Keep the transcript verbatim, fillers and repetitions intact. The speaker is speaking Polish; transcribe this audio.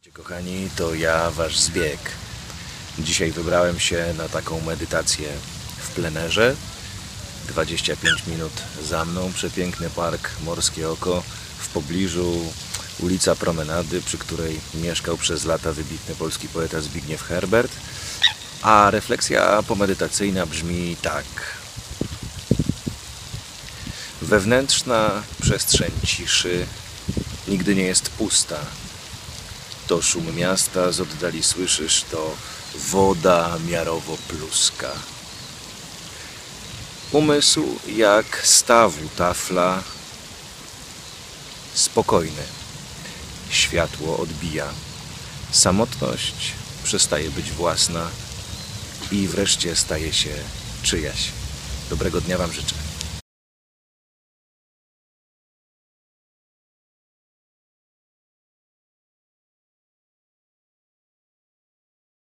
Kochani, to ja, wasz Zbieg. Dzisiaj wybrałem się na taką medytację w plenerze. dwadzieścia pięć minut za mną, przepiękny park Morskie Oko, w pobliżu ulica Promenady, przy której mieszkał przez lata wybitny polski poeta Zbigniew Herbert. A refleksja pomedytacyjna brzmi tak. Wewnętrzna przestrzeń ciszy nigdy nie jest pusta. To szum miasta, z oddali słyszysz, to woda miarowo pluska. Umysł jak stawu tafla, spokojny. Światło odbija. Samotność przestaje być własna i wreszcie staje się czyjaś. Dobrego dnia wam życzę.